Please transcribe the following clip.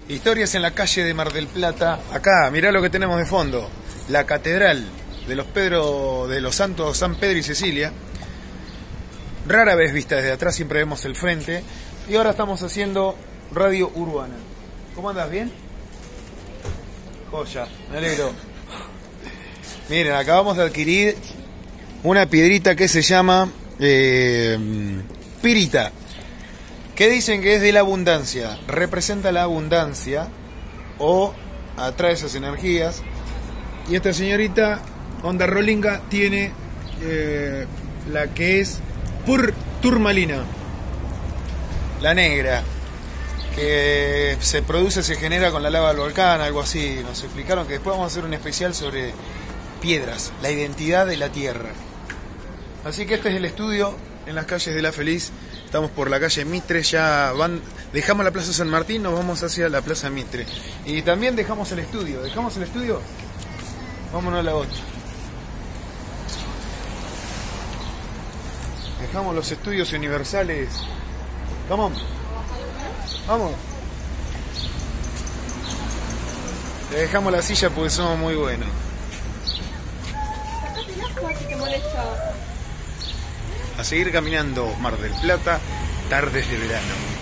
Historias en la calle de Mar del Plata. Acá, mirá lo que tenemos de fondo. La catedral de los santos San Pedro y Cecilia. Rara vez vista desde atrás, siempre vemos el frente. Y ahora estamos haciendo radio urbana. ¿Cómo andas? ¿Bien? Joya, me alegro. Miren, acabamos de adquirir una piedrita que se llama pirita, que dicen que es de la abundancia, representa la abundancia o atrae esas energías. Y esta señorita Onda Rolinga tiene la que es turmalina, la negra, que se produce, se genera con la lava del volcán, algo así. Nos explicaron que después vamos a hacer un especial sobre piedras, la identidad de la tierra. Así que este es el estudio en las calles de La Feliz. Estamos por la calle Mitre, dejamos la Plaza San Martín, nos vamos hacia la Plaza Mitre. Y también dejamos el estudio. ¿Dejamos el estudio? Vámonos a la otra. Dejamos los estudios universales. Vamos. Vamos. Le dejamos la silla porque somos muy buenos. Sacate el asco si te molesta. A seguir caminando Mar del Plata, tardes de verano.